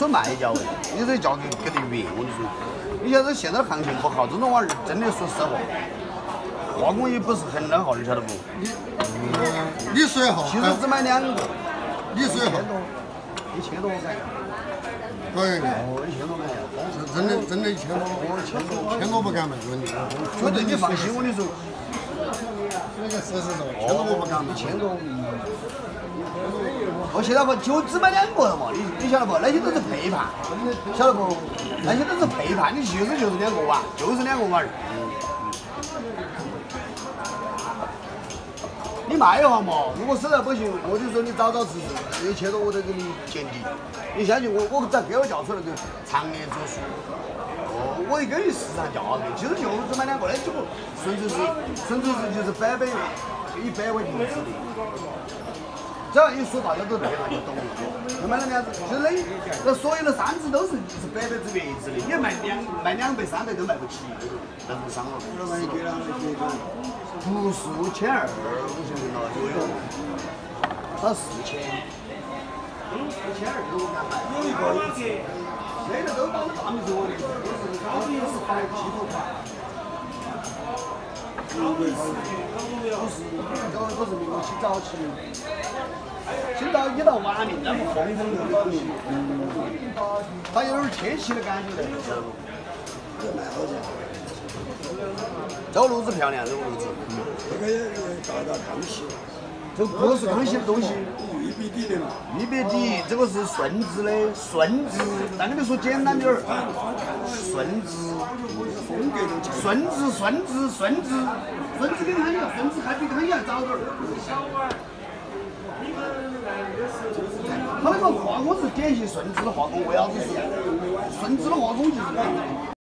纯卖家味，你这价格给得远，我跟你说。你晓得现在行情不好，这种玩意儿真的说实话，化工也不是很那好，你晓得不？ 你说好， 其实只买2个， 你说好 ，1000多块。 对， 哦，1000多块， 真的1000多，1000多不敢卖给你。 绝对你放心，我跟你说。 那个是，1000多我不敢卖。 1000多。我现在不就只买2个了嘛？你晓得不？那些都是配盘，晓得不？那些都是配盘，你其实就是2个碗，就是2个碗。你卖的话嘛，如果实在不行，我就说你找吃吃，1000多我都给你减低。你相信我，我只要给我叫出来就常年做数。哦，我也根据市场价格，其实就是只买2个，那结果纯粹是就是100块钱一次的。只要一说大家都对了就懂了。那买了2只，其实那所有的3只都是100只原只的，你卖200、300都卖不起，那不伤了。不是5200，我想想了，它4000，4200我敢卖。有一个那个都当大米做的，高低是170多块。不是民国清早期，清早一到晚命，那么风流的东西，它有点天气的感觉的，晓得不？这个炉子漂亮，这个炉子。 这个也搞康熙， 这不是康熙的东西。 玉璧底的嘛。 玉璧底，这个是顺治的，顺治。那跟你说简单点儿，顺治。 风格都强。 顺治跟康熙，顺治还比康熙还早点儿。他那个化工是典型顺治的化工，为啥子说顺治的化工就是。